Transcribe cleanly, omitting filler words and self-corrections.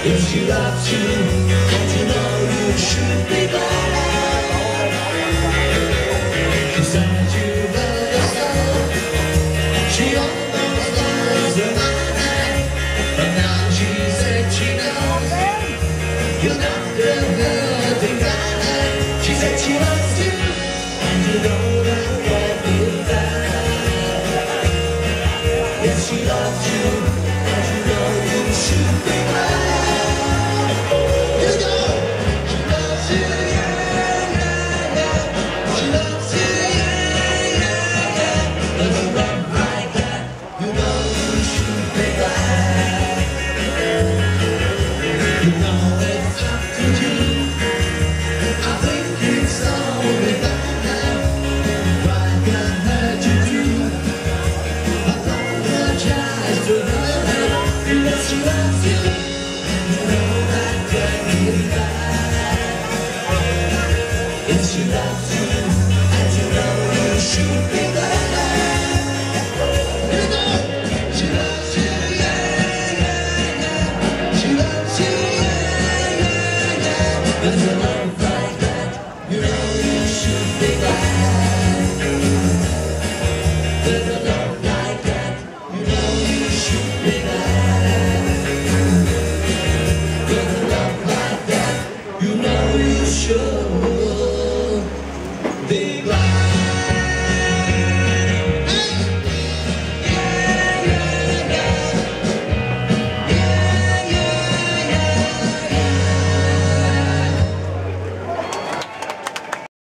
If she loves you, don't you know you should be glad? Besides you understand, she almost lost her mind, but now she said she knows you're not the hurting guy. She said she loves you, and you know that can't be bad. Yes, she loves you, and you know you should be glad. If she loves you, and you know you should be glad. You know she loves you, yeah, yeah, yeah. She loves you, yeah, yeah, yeah. With a love like that, you know you should be glad.